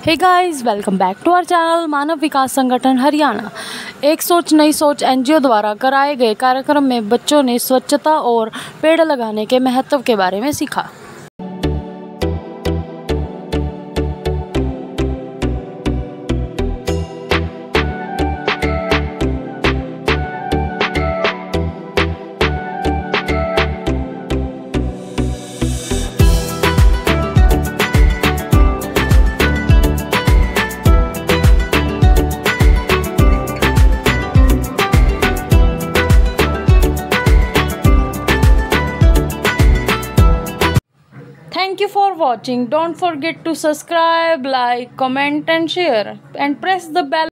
Hey guys, welcome back to our channel Manav Vikas Sangathan Haryana. एक सोच नई सोच एनजीओ द्वारा कराए गए कार्यक्रम में बच्चों ने स्वच्छता और पेड़ लगाने के महत्व के बारे में सीखा। Thank you for watching. Don't forget to subscribe, like, comment and share and press the bell.